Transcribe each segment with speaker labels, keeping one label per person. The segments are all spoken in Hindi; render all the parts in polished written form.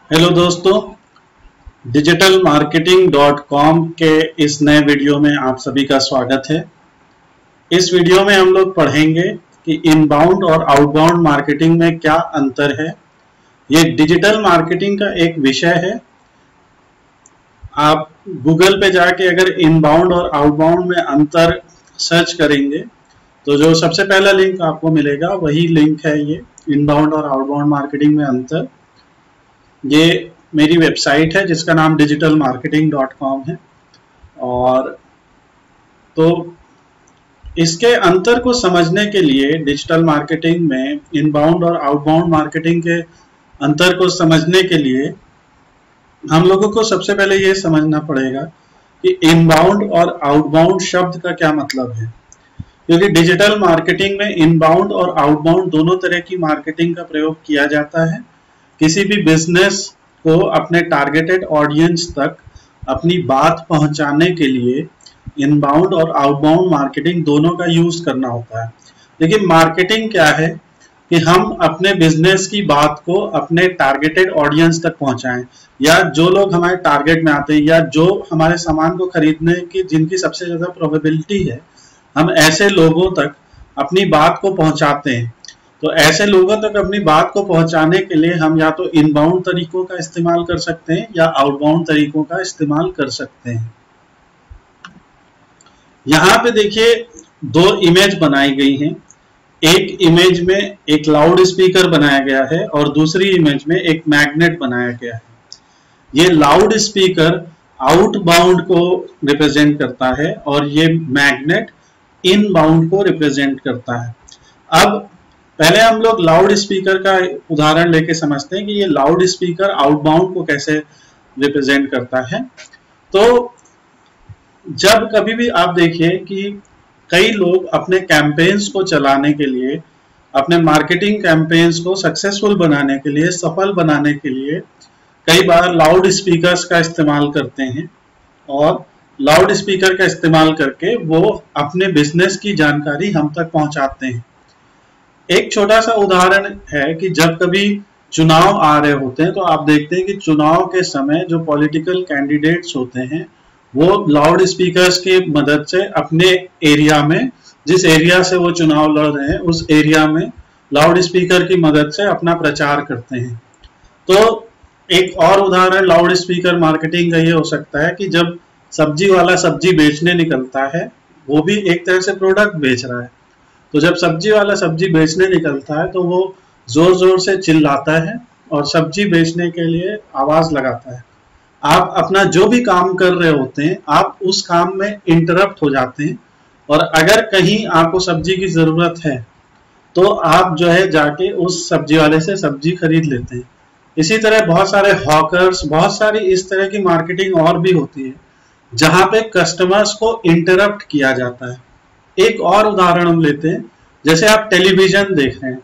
Speaker 1: हेलो दोस्तों, डिजिटल मार्केटिंग .com के इस नए वीडियो में आप सभी का स्वागत है। इस वीडियो में हम लोग पढ़ेंगे कि इनबाउंड और आउटबाउंड मार्केटिंग में क्या अंतर है। ये डिजिटल मार्केटिंग का एक विषय है। आप गूगल पे जाके अगर इनबाउंड और आउटबाउंड में अंतर सर्च करेंगे तो जो सबसे पहला लिंक आपको मिलेगा वही लिंक है, ये इनबाउंड और आउटबाउंड मार्केटिंग में अंतर। ये मेरी वेबसाइट है जिसका नाम digitalmarketing.com है। और तो इसके अंतर को समझने के लिए डिजिटल मार्केटिंग में इनबाउंड और आउटबाउंड मार्केटिंग के अंतर को समझने के लिए हम लोगों को सबसे पहले ये समझना पड़ेगा कि इनबाउंड और आउटबाउंड शब्द का क्या मतलब है। क्योंकि डिजिटल मार्केटिंग में इनबाउंड और आउटबाउंड दोनों तरह की मार्केटिंग का प्रयोग किया जाता है। किसी भी बिजनेस को अपने टारगेटेड ऑडियंस तक अपनी बात पहुंचाने के लिए इनबाउंड और आउटबाउंड मार्केटिंग दोनों का यूज करना होता है। लेकिन मार्केटिंग क्या है कि हम अपने बिजनेस की बात को अपने टारगेटेड ऑडियंस तक पहुंचाएं, या जो लोग हमारे टारगेट में आते हैं या जो हमारे सामान को खरीदने की जिनकी सबसे ज्यादा प्रोबेबिलिटी है, हम ऐसे लोगों तक अपनी बात को पहुंचाते हैं। तो ऐसे लोगों तक अपनी बात को पहुंचाने के लिए हम या तो इनबाउंड तरीकों का इस्तेमाल कर सकते हैं या आउटबाउंड तरीकों का इस्तेमाल कर सकते हैं। यहाँ पे देखिए दो इमेज बनाई गई हैं। एक इमेज में एक लाउड स्पीकर बनाया गया है और दूसरी इमेज में एक मैग्नेट बनाया गया है। ये लाउड स्पीकर आउटबाउंड को रिप्रेजेंट करता है और ये मैग्नेट इनबाउंड को रिप्रेजेंट करता है। अब पहले हम लोग लाउड स्पीकर का उदाहरण लेके समझते हैं कि ये लाउड स्पीकर आउटबाउंड को कैसे रिप्रेजेंट करता है। तो जब कभी भी आप देखिए कि कई लोग अपने कैंपेन्स को चलाने के लिए, अपने मार्केटिंग कैंपेन्स को सक्सेसफुल बनाने के लिए, सफल बनाने के लिए कई बार लाउड स्पीकर्स का इस्तेमाल करते हैं और लाउड स्पीकर का इस्तेमाल करके वो अपने बिजनेस की जानकारी हम तक पहुंचाते हैं। एक छोटा सा उदाहरण है कि जब कभी चुनाव आ रहे होते हैं तो आप देखते हैं कि चुनाव के समय जो पॉलिटिकल कैंडिडेट्स होते हैं वो लाउड स्पीकर्स की मदद से अपने एरिया में, जिस एरिया से वो चुनाव लड़ रहे हैं उस एरिया में लाउड स्पीकर की मदद से अपना प्रचार करते हैं। तो एक और उदाहरण लाउड स्पीकर मार्केटिंग का ये हो सकता है कि जब सब्जी वाला सब्जी बेचने निकलता है, वो भी एक तरह से प्रोडक्ट बेच रहा है, तो जब सब्जी वाला सब्जी बेचने निकलता है तो वो जोर जोर से चिल्लाता है और सब्जी बेचने के लिए आवाज लगाता है। आप अपना जो भी काम कर रहे होते हैं आप उस काम में इंटरप्ट हो जाते हैं और अगर कहीं आपको सब्जी की जरूरत है तो आप जो है जाके उस सब्जी वाले से सब्जी खरीद लेते हैं। इसी तरह बहुत सारे हॉकर्स, बहुत सारी इस तरह की मार्केटिंग और भी होती है जहां पे कस्टमर्स को इंटरप्ट किया जाता है। एक और उदाहरण हम लेते हैं, जैसे आप टेलीविजन देख रहे हैं।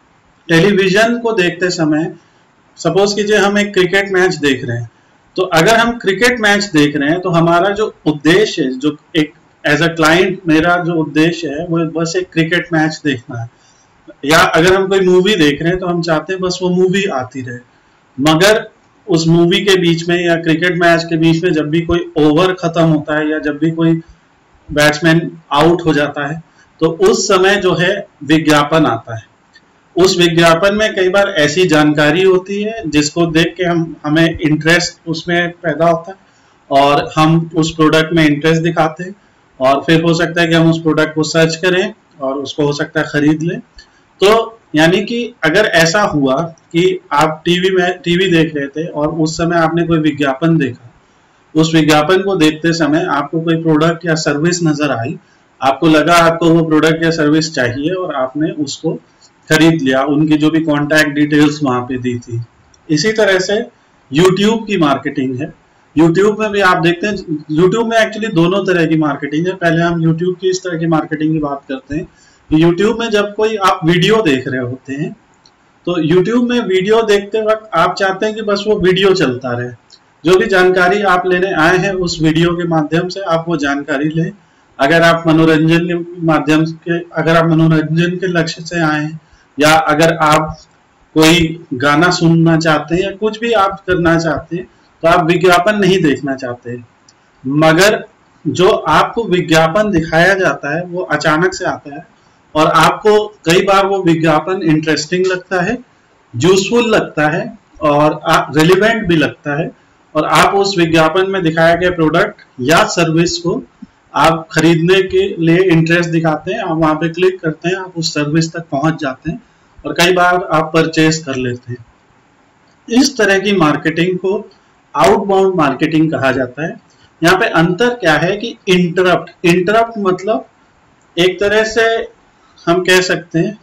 Speaker 1: टेलीविजन को देखते समय सपोज कीजिए हम एक क्रिकेट मैच देख रहे हैं, तो अगर हम क्रिकेट मैच देख रहे हैं तो हमारा जो उद्देश्य है, जो एक एज अ क्लाइंट मेरा जो उद्देश्य है वो बस एक क्रिकेट मैच देखना है। या अगर हम कोई मूवी देख रहे हैं तो हम चाहते हैं बस वो मूवी आती रहे, मगर उस मूवी के बीच में या क्रिकेट मैच के बीच में जब भी कोई ओवर खत्म होता है या जब भी कोई बैट्समैन आउट हो जाता है तो उस समय जो है विज्ञापन आता है। उस विज्ञापन में कई बार ऐसी जानकारी होती है जिसको देख के हमें इंटरेस्ट उसमें पैदा होता है और हम उस प्रोडक्ट में इंटरेस्ट दिखाते हैं और फिर हो सकता है कि हम उस प्रोडक्ट को सर्च करें और उसको हो सकता है खरीद लें। तो यानी कि अगर ऐसा हुआ कि आप टीवी देख रहे थे और उस समय आपने कोई विज्ञापन देखा, उस विज्ञापन को देखते समय आपको कोई प्रोडक्ट या सर्विस नजर आई, आपको लगा आपको वो प्रोडक्ट या सर्विस चाहिए और आपने उसको खरीद लिया, उनकी जो भी कॉन्टैक्ट डिटेल्स वहां पे दी थी। इसी तरह से YouTube की मार्केटिंग है। YouTube में भी आप देखते हैं, YouTube में एक्चुअली दोनों तरह की मार्केटिंग है। पहले हम YouTube की इस तरह की मार्केटिंग की बात करते हैं। YouTube में जब कोई आप वीडियो देख रहे होते हैं तो YouTube में वीडियो देखते वक्त आप चाहते हैं कि बस वो वीडियो चलता रहे, जो भी जानकारी आप लेने आए हैं उस वीडियो के माध्यम से आप वो जानकारी लें। अगर आप मनोरंजन के माध्यम के, अगर आप मनोरंजन के लक्ष्य से आए हैं या अगर आप कोई गाना सुनना चाहते हैं या कुछ भी आप करना चाहते हैं तो आप विज्ञापन नहीं देखना चाहते, मगर जो आपको विज्ञापन दिखाया जाता है वो अचानक से आता है और आपको कई बार वो विज्ञापन इंटरेस्टिंग लगता है, यूजफुल लगता है और रिलेवेंट भी लगता है, और आप उस विज्ञापन में दिखाया गया प्रोडक्ट या सर्विस को आप खरीदने के लिए इंटरेस्ट दिखाते हैं, आप वहां पे क्लिक करते हैं, आप उस सर्विस तक पहुंच जाते हैं और कई बार आप परचेज कर लेते हैं। इस तरह की मार्केटिंग को आउटबाउंड मार्केटिंग कहा जाता है। यहाँ पे अंतर क्या है कि इंटरप्ट मतलब एक तरह से हम कह सकते हैं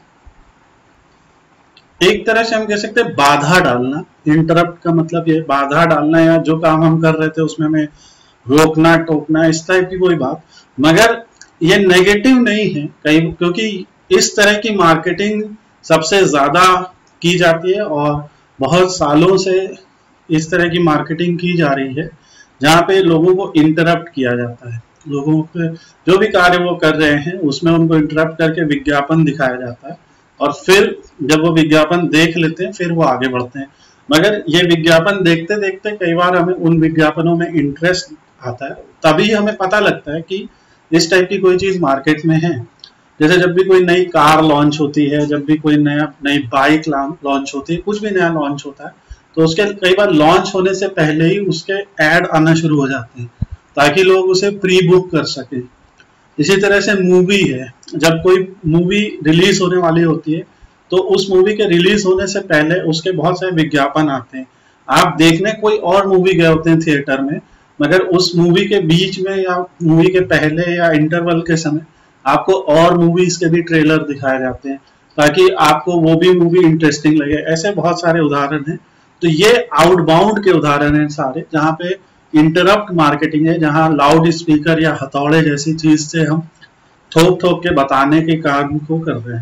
Speaker 1: बाधा डालना। इंटरप्ट का मतलब ये बाधा डालना या जो काम हम कर रहे थे उसमें हमें रोकना टोकना, इस टाइप की कोई बात, मगर ये नेगेटिव नहीं है कई, क्योंकि इस तरह की मार्केटिंग सबसे ज्यादा की जाती है और बहुत सालों से इस तरह की मार्केटिंग की जा रही है जहाँ पे लोगों को इंटरप्ट किया जाता है। लोगों के जो भी कार्य वो कर रहे हैं उसमें उनको इंटरप्ट करके विज्ञापन दिखाया जाता है और फिर जब वो विज्ञापन देख लेते हैं फिर वो आगे बढ़ते हैं। मगर ये विज्ञापन देखते देखते कई बार हमें उन विज्ञापनों में इंटरेस्ट आता है, तभी हमें पता लगता है कि इस टाइप की कोई चीज मार्केट में है। जैसे जब भी कोई नई कार लॉन्च होती है, जब भी कोई नई बाइक लॉन्च होती है, कुछ भी नया लॉन्च होता है तो उसके कई बार लॉन्च होने से पहले ही उसके ऐड आना शुरू हो जाते हैं ताकि लोग उसे प्री बुक कर सके। इसी तरह से मूवी है, जब कोई मूवी रिलीज होने वाली होती है तो उस मूवी के रिलीज होने से पहले उसके बहुत सारे विज्ञापन आते हैं। आप देखने कोई और मूवी गए होते हैं थिएटर में, मगर उस मूवी के बीच में या मूवी के पहले या इंटरवल के समय आपको और मूवीज के भी ट्रेलर दिखाए जाते हैं ताकि आपको वो भी मूवी इंटरेस्टिंग लगे। ऐसे बहुत सारे उदाहरण हैं। तो ये आउटबाउंड के उदाहरण हैं सारे, जहाँ पे इंटरप्ट मार्केटिंग है, जहाँ लाउड स्पीकर या हथौड़े जैसी चीज से हम ठोक ठोक के बताने के काम को कर रहे हैं।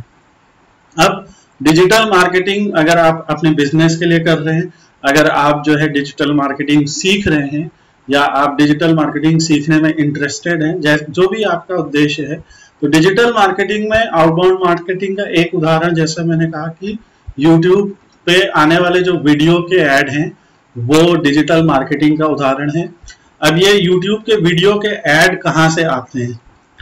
Speaker 1: अब डिजिटल मार्केटिंग अगर आप अपने बिजनेस के लिए कर रहे हैं, अगर आप जो है डिजिटल मार्केटिंग सीख रहे हैं या आप डिजिटल मार्केटिंग सीखने में इंटरेस्टेड हैं, जो भी आपका उद्देश्य है, तो डिजिटल मार्केटिंग में आउटबाउंड मार्केटिंग का एक उदाहरण जैसा मैंने कहा कि यूट्यूब पे आने वाले जो वीडियो के ऐड हैं वो डिजिटल मार्केटिंग का उदाहरण है। अब ये यूट्यूब के वीडियो के ऐड कहाँ से आते हैं,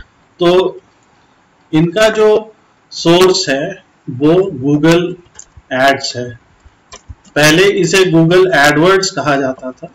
Speaker 1: तो इनका जो सोर्स है वो गूगल एड्स है। पहले इसे गूगल एडवर्ड्स कहा जाता था,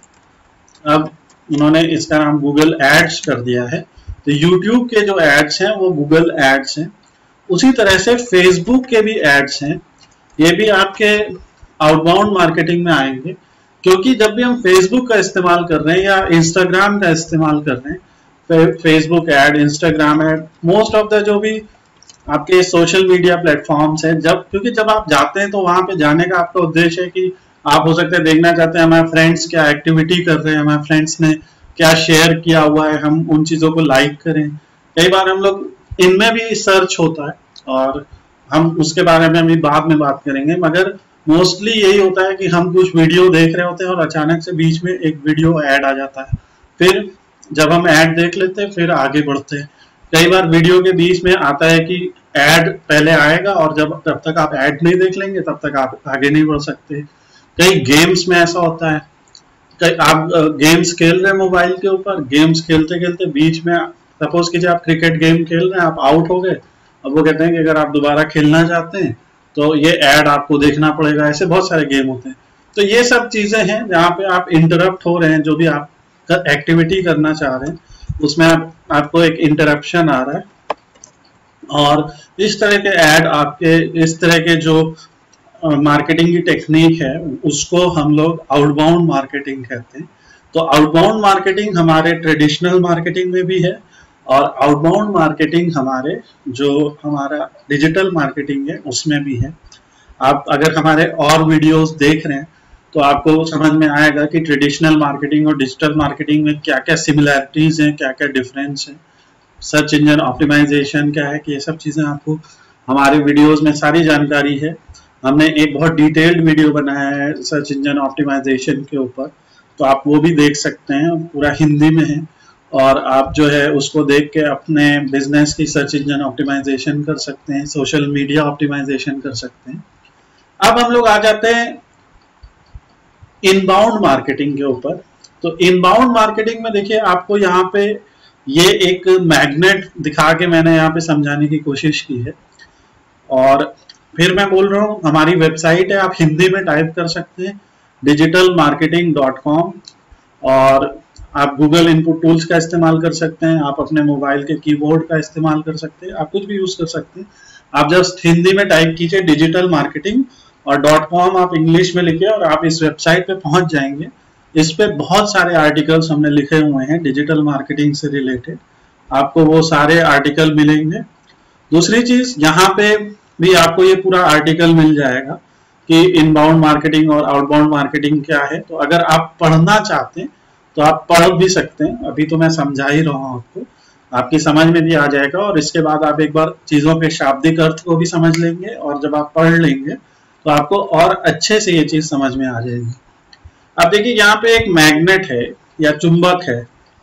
Speaker 1: अब उन्होंने इसका नाम गूगल एड्स कर दिया है। तो यूट्यूब के जो एड्स हैं वो गूगल एड्स हैं। उसी तरह से फेसबुक के भी एड्स हैं, ये भी आपके आउटबाउंड मार्केटिंग में आएंगे, क्योंकि जब भी हम फेसबुक का इस्तेमाल कर रहे हैं या इंस्टाग्राम का इस्तेमाल कर रहे हैं, Facebook ad, Instagram ad, most of the जो भी आपके सोशल मीडिया प्लेटफॉर्म्स हैं, क्योंकि जब आप जाते हैं तो वहां पे जाने का आपका उद्देश्य है कि आप हो सकते हैं देखना चाहते हैं हमारे फ्रेंड्स क्या एक्टिविटी कर रहे हैं, हमारे फ्रेंड्स ने क्या शेयर किया हुआ है, हम उन चीजों को लाइक करें। कई बार हम लोग इनमें भी सर्च होता है और हम उसके बारे में अभी बाद में बात करेंगे, मगर मोस्टली यही होता है कि हम कुछ वीडियो देख रहे होते हैं और अचानक से बीच में एक वीडियो ऐड आ जाता है, फिर जब हम ऐड देख लेते हैं फिर आगे बढ़ते हैं। कई बार वीडियो के बीच में आता है कि ऐड पहले आएगा और जब तक आप ऐड नहीं देख लेंगे तब तक आप आगे नहीं बढ़ सकते। कई गेम्स में ऐसा होता है, कई आप गेम्स खेल रहे हैं मोबाइल के ऊपर, गेम्स खेलते खेलते बीच में सपोज कीजिए आप क्रिकेट गेम खेल रहे हैं, आप आउट हो गए, अब वो कहते हैं कि अगर आप दोबारा खेलना चाहते हैं तो ये ऐड आपको देखना पड़ेगा। ऐसे बहुत सारे गेम होते हैं। तो ये सब चीजें हैं जहाँ पे आप इंटरप्ट हो रहे हैं, जो भी आप एक्टिविटी करना चाह रहे हैं उसमें आपको एक इंटरप्शन आ रहा है, और इस तरह के ऐड आपके, इस तरह के जो मार्केटिंग की टेक्निक है उसको हम लोग आउटबाउंड मार्केटिंग कहते हैं। तो आउटबाउंड मार्केटिंग हमारे ट्रेडिशनल मार्केटिंग में भी है और आउटबाउंड मार्केटिंग हमारे जो हमारा डिजिटल मार्केटिंग है उसमें भी है। आप अगर हमारे और वीडियोस देख रहे हैं तो आपको समझ में आएगा कि ट्रेडिशनल मार्केटिंग और डिजिटल मार्केटिंग में क्या क्या सिमिलैरिटीज हैं, क्या क्या डिफरेंस है, सर्च इंजन ऑप्टिमाइजेशन क्या है, कि ये सब चीजें आपको हमारे वीडियोस में सारी जानकारी है। हमने एक बहुत डिटेल्ड वीडियो बनाया है सर्च इंजन ऑप्टिमाइजेशन के ऊपर, तो आप वो भी देख सकते हैं, पूरा हिंदी में है, और आप जो है उसको देख के अपने बिजनेस की सर्च इंजन ऑप्टिमाइजेशन कर सकते हैं, सोशल मीडिया ऑप्टिमाइजेशन कर सकते हैं। अब हम लोग आ जाते हैं इनबाउंड मार्केटिंग के ऊपर। तो इनबाउंड मार्केटिंग में देखिए आपको यहाँ पे ये एक मैग्नेट दिखा के मैंने यहाँ पे समझाने की कोशिश की है। और फिर मैं बोल रहा हूँ हमारी वेबसाइट है, आप हिंदी में टाइप कर सकते हैं digitalmarketing.com, और आप गूगल इनपुट टूल्स का इस्तेमाल कर सकते हैं, आप अपने मोबाइल के कीबोर्ड का इस्तेमाल कर सकते हैं, आप कुछ भी यूज कर सकते हैं। आप जस्ट हिंदी में टाइप कीजिए डिजिटल मार्केटिंग और .com आप इंग्लिश में लिखिए और आप इस वेबसाइट पे पहुंच जाएंगे। इस पे बहुत सारे आर्टिकल्स हमने लिखे हुए हैं डिजिटल मार्केटिंग से रिलेटेड, आपको वो सारे आर्टिकल मिलेंगे। दूसरी चीज, यहाँ पे भी आपको ये पूरा आर्टिकल मिल जाएगा कि इनबाउंड मार्केटिंग और आउटबाउंड मार्केटिंग क्या है। तो अगर आप पढ़ना चाहते हैं तो आप पढ़ भी सकते हैं, अभी तो मैं समझा ही रहा हूँ आपको, आपकी समझ में भी आ जाएगा। और इसके बाद आप एक बार चीजों के शाब्दिक अर्थ को भी समझ लेंगे, और जब आप पढ़ लेंगे तो आपको और अच्छे से ये चीज समझ में आ जाएगी। अब देखिए यहाँ पे एक मैग्नेट है या चुंबक है,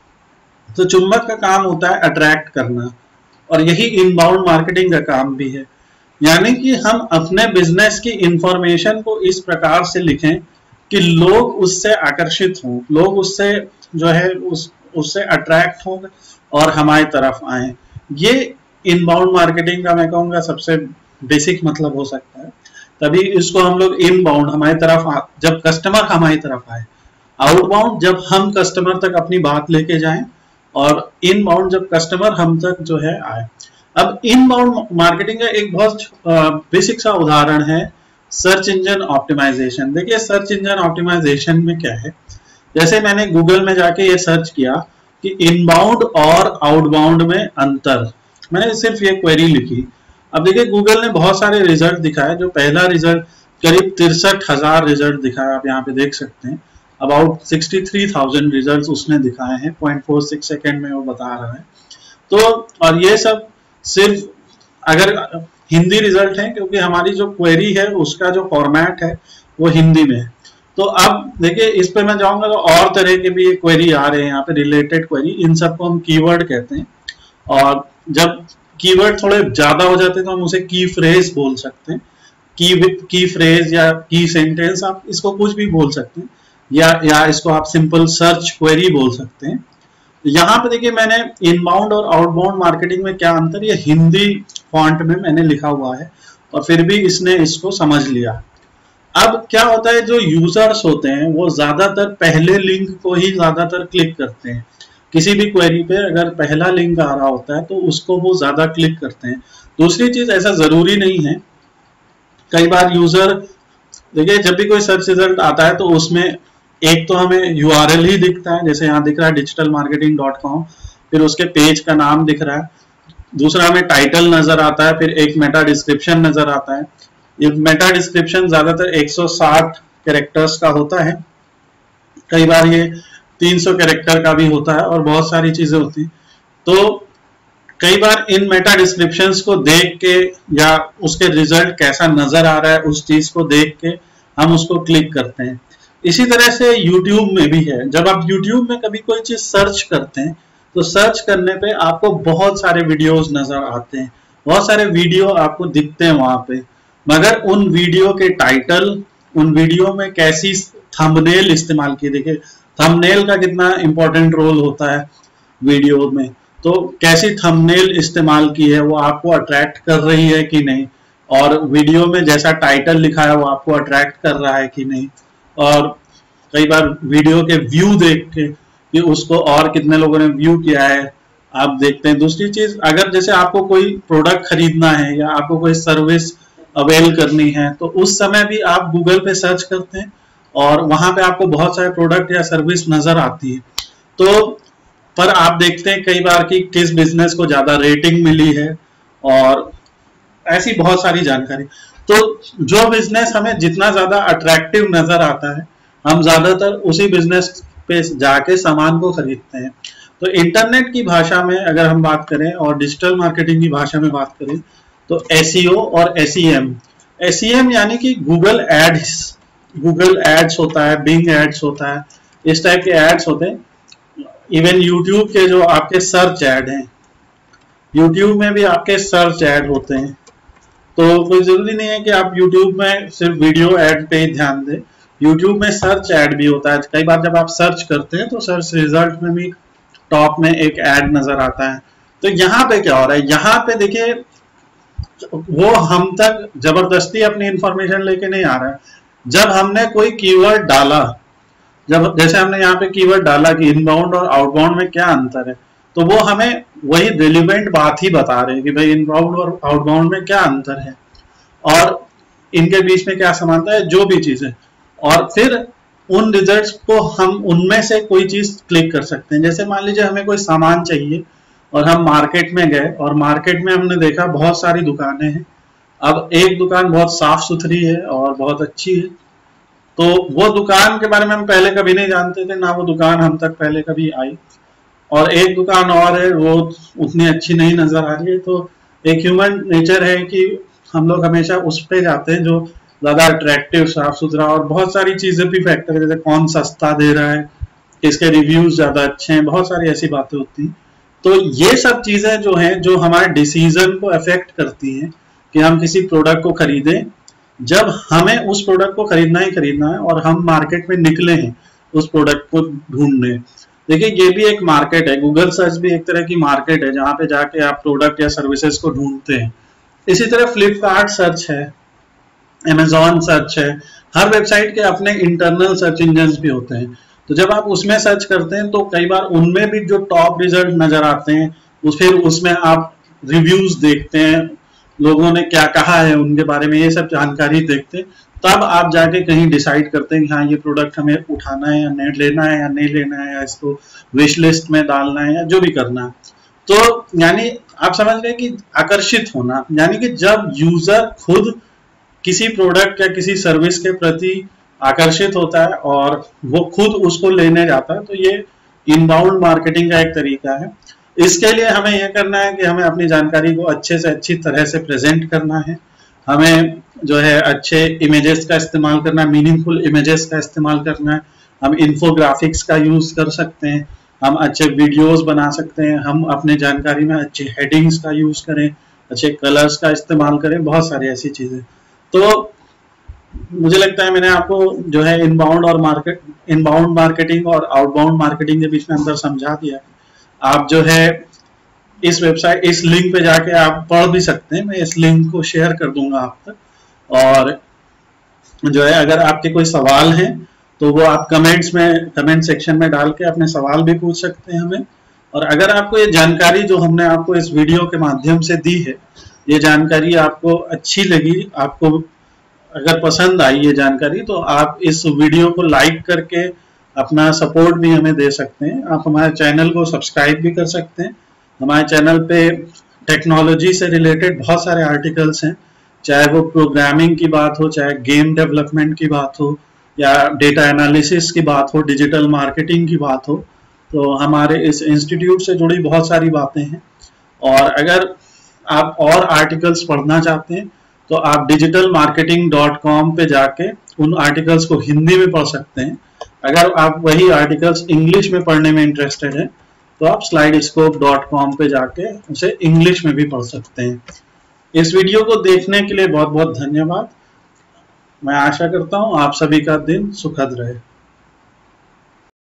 Speaker 1: तो चुंबक का काम होता है अट्रैक्ट करना, और यही इनबाउंड मार्केटिंग का काम भी है। यानी कि हम अपने बिजनेस की इंफॉर्मेशन को इस प्रकार से लिखें कि लोग उससे आकर्षित हों, लोग उससे जो है उससे अट्रैक्ट हों और हमारी तरफ आए। ये इनबाउंड मार्केटिंग का मैं कहूँगा सबसे बेसिक मतलब हो सकता है। तभी इसको हम लोग इनबाउंड, हमारी तरफ जब कस्टमर हमारी तरफ आए, आउटबाउंड जब हम कस्टमर तक अपनी बात लेके जाएं, और इनबाउंड जब कस्टमर हम तक जो है आए। अब इनबाउंड मार्केटिंग का एक बहुत बेसिक सा उदाहरण है सर्च इंजन ऑप्टिमाइजेशन। देखिए सर्च इंजन ऑप्टिमाइजेशन में क्या है, जैसे मैंने गूगल में जाके ये सर्च किया कि इनबाउंड और आउटबाउंड में अंतर, मैंने सिर्फ ये क्वेरी लिखी। अब देखिए गूगल ने बहुत सारे रिजल्ट दिखाए। जो पहला रिजल्ट करीब 63,000 रिजल्ट दिखाया, आप यहाँ पे देख सकते हैं। अबाउट 63,000 रिजल्ट उसने दिखाए हैं, 0.46 सेकेंड में वो बता रहा है। तो और ये सब सिर्फ अगर हिंदी रिजल्ट है, क्योंकि हमारी जो क्वेरी है उसका जो फॉर्मेट है वो हिंदी में है। तो अब देखिए इस पे मैं जाऊंगा तो और तरह के भी क्वेरी आ रहे हैं यहाँ पे, रिलेटेड क्वेरी, इन सबको हम कीवर्ड कहते हैं। और जब कीवर्ड थोड़े ज्यादा हो जाते हैं तो हम उसे की फ्रेज बोल सकते हैं, की फ्रेज या की सेंटेंस, आप इसको कुछ भी बोल सकते हैं, या इसको आप सिंपल सर्च क्वेरी बोल सकते हैं। यहाँ पे देखिए मैंने इनबाउंड और आउटबाउंड मार्केटिंग में क्या अंतर, ये हिंदी फॉन्ट में मैंने लिखा हुआ है, और फिर भी इसने इसको समझ लिया। अब क्या होता है, जो यूजर्स होते हैं वो ज्यादातर पहले लिंक को ही ज्यादातर क्लिक करते हैं। किसी भी क्वेरी पे अगर पहला लिंक आ रहा होता है तो उसको वो ज्यादा क्लिक करते हैं। दूसरी चीज, ऐसा जरूरी नहीं है, कई बार यूजर, देखिए जब भी कोई सर्च रिजल्ट आता है तो उसमें एक तो हमें यूआरएल ही दिखता है, जैसे यहाँ दिख रहा है digitalmarketing.com, फिर उसके पेज का नाम दिख रहा है, दूसरा हमें टाइटल नजर आता है, फिर एक मेटा डिस्क्रिप्शन नजर आता है। ये मेटा डिस्क्रिप्शन ज्यादातर 160 कैरेक्टर्स का होता है, कई बार ये 300 कैरेक्टर का भी होता है, और बहुत सारी चीजें होती हैं। तो कई बार इन मेटा डिस्क्रिप्शंस को देख के या उसके रिजल्ट कैसा नजर आ रहा है उस चीज को देख के हम उसको क्लिक करते हैं। इसी तरह से YouTube में भी है, जब आप YouTube में कभी कोई चीज सर्च करते हैं तो सर्च करने पे आपको बहुत सारे वीडियोस नजर आते हैं, बहुत सारे वीडियो आपको दिखते हैं वहां पे, मगर उन वीडियो के टाइटल, उन वीडियो में कैसी थंबनेल इस्तेमाल की, देखिए थंबनेल का कितना इंपॉर्टेंट रोल होता है वीडियो में, तो कैसी थंबनेल इस्तेमाल की है, वो आपको अट्रैक्ट कर रही है कि नहीं, और वीडियो में जैसा टाइटल लिखा है वो आपको अट्रैक्ट कर रहा है कि नहीं, और कई बार वीडियो के व्यू देख के कि उसको और कितने लोगों ने व्यू किया है आप देखते हैं। दूसरी चीज, अगर जैसे आपको कोई प्रोडक्ट खरीदना है या आपको कोई सर्विस अवेल करनी है तो उस समय भी आप गूगल पे सर्च करते हैं और वहां पे आपको बहुत सारे प्रोडक्ट या सर्विस नजर आती है। तो पर आप देखते हैं कई बार कि किस बिजनेस को ज्यादा रेटिंग मिली है और ऐसी बहुत सारी जानकारी। तो जो बिजनेस हमें जितना ज्यादा अट्रैक्टिव नजर आता है हम ज्यादातर उसी बिजनेस पे जाके सामान को खरीदते हैं। तो इंटरनेट की भाषा में अगर हम बात करें और डिजिटल मार्केटिंग की भाषा में बात करें तो एसईओ और एसईएम, एसईएम यानी कि गूगल एड्स होता है, बिंग एड्स होता है, इस टाइप के एड्स होते हैं। इवन यूट्यूब के जो आपके सर्च ऐड हैं, यूट्यूब में भी आपके सर्च ऐड होते हैं। तो कोई जरूरी नहीं है कि आप YouTube में सिर्फ वीडियो ऐड पे ही ध्यान दें, YouTube में सर्च ऐड भी होता है। कई बार जब आप सर्च करते हैं तो सर्च रिजल्ट में भी टॉप में एक ऐड नजर आता है। तो यहाँ पे क्या हो रहा है, यहाँ पे देखिए वो हम तक जबरदस्ती अपनी इंफॉर्मेशन लेके नहीं आ रहा है। जब हमने कोई कीवर्ड डाला, जब जैसे हमने यहाँ पे कीवर्ड डाला कि इनबाउंड और आउटबाउंड में क्या अंतर है, तो वो हमें वही रिलेवेंट बात ही बता रहे हैं कि भाई इनबाउंड और आउटबाउंड में क्या अंतर है और इनके बीच में क्या समानता है, जो भी चीजें। और फिर उन रिजल्ट्स को हम उनमें से कोई चीज क्लिक कर सकते हैं। जैसे मान लीजिए हमें कोई सामान चाहिए और हम मार्केट में गए और मार्केट में हमने देखा बहुत सारी दुकानें हैं। अब एक दुकान बहुत साफ सुथरी है और बहुत अच्छी है, तो वो दुकान के बारे में हम पहले कभी नहीं जानते थे, ना वो दुकान हम तक पहले कभी आई। और एक दुकान और है, वो उतनी अच्छी नहीं नजर आ रही है। तो एक ह्यूमन नेचर है कि हम लोग हमेशा उस पे जाते हैं जो ज्यादा अट्रैक्टिव, साफ सुथरा, और बहुत सारी चीजें भी फैक्टर है, जैसे कौन सस्ता दे रहा है, इसके रिव्यूज ज्यादा अच्छे हैं, बहुत सारी ऐसी बातें होती हैं। तो ये सब चीजें जो हैं, जो हमारे डिसीजन को अफेक्ट करती हैं कि हम किसी प्रोडक्ट को खरीदें। जब हमें उस प्रोडक्ट को खरीदना ही खरीदना है और हम मार्केट में निकले हैं उस प्रोडक्ट को ढूंढने, देखिए ये भी एक मार्केट है, गूगल सर्च भी एक तरह की मार्केट है जहां पे जाके आप प्रोडक्ट या सर्विसेज को ढूंढते हैं। इसी तरह फ्लिपकार्ट सर्च है, अमेजॉन सर्च है, हर वेबसाइट के अपने इंटरनल सर्च इंजन भी होते हैं। तो जब आप उसमें सर्च करते हैं तो कई बार उनमें भी जो टॉप रिजल्ट नजर आते हैं, फिर उसमें आप रिव्यूज देखते हैं, लोगों ने क्या कहा है उनके बारे में, ये सब जानकारी देखते हैं, तब आप जाके कहीं डिसाइड करते हैं कि हाँ ये प्रोडक्ट हमें उठाना है या नहीं लेना है, या नहीं लेना है, या इसको विश लिस्ट में डालना है, या जो भी करना है। तो यानी आप समझ गए कि आकर्षित होना, यानी कि जब यूजर खुद किसी प्रोडक्ट या किसी सर्विस के प्रति आकर्षित होता है और वो खुद उसको लेने जाता है, तो ये इनबाउंड मार्केटिंग का एक तरीका है। इसके लिए हमें यह करना है कि हमें अपनी जानकारी को अच्छे से अच्छी तरह से प्रेजेंट करना है, हमें जो है अच्छे इमेजेस का इस्तेमाल करना है, मीनिंगफुल इमेजेस का इस्तेमाल करना है, हम इन्फोग्राफिक्स का यूज कर सकते हैं, हम अच्छे वीडियोस बना सकते हैं, हम अपने जानकारी में अच्छे हेडिंग्स का यूज करें, अच्छे कलर्स का इस्तेमाल करें, बहुत सारी ऐसी चीजें। तो मुझे लगता है मैंने आपको जो है इनबाउंड मार्केटिंग और आउटबाउंड मार्केटिंग के बीच में अंतर समझा दिया। आप जो है इस वेबसाइट, इस लिंक पे जाके आप पढ़ भी सकते हैं, मैं इस लिंक को शेयर कर दूंगा आप तक। और जो है अगर आपके कोई सवाल हैं तो वो आप कमेंट सेक्शन में डाल के अपने सवाल भी पूछ सकते हैं हमें। और अगर आपको ये जानकारी जो हमने आपको इस वीडियो के माध्यम से दी है, ये जानकारी आपको अच्छी लगी, आपको अगर पसंद आई ये जानकारी, तो आप इस वीडियो को लाइक करके अपना सपोर्ट भी हमें दे सकते हैं। आप हमारे चैनल को सब्सक्राइब भी कर सकते हैं। हमारे चैनल पे टेक्नोलॉजी से रिलेटेड बहुत सारे आर्टिकल्स हैं, चाहे वो प्रोग्रामिंग की बात हो, चाहे गेम डेवलपमेंट की बात हो, या डेटा एनालिसिस की बात हो, डिजिटल मार्केटिंग की बात हो। तो हमारे इस इंस्टीट्यूट से जुड़ी बहुत सारी बातें हैं। और अगर आप और आर्टिकल्स पढ़ना चाहते हैं तो आप digitalmarketing.com पे जाके उन आर्टिकल्स को हिंदी में पढ़ सकते हैं। अगर आप वही आर्टिकल्स इंग्लिश में पढ़ने में इंटरेस्टेड हैं तो आप slidescope.com पे जाके उसे इंग्लिश में भी पढ़ सकते हैं। इस वीडियो को देखने के लिए बहुत बहुत धन्यवाद। मैं आशा करता हूँ आप सभी का दिन सुखद रहे।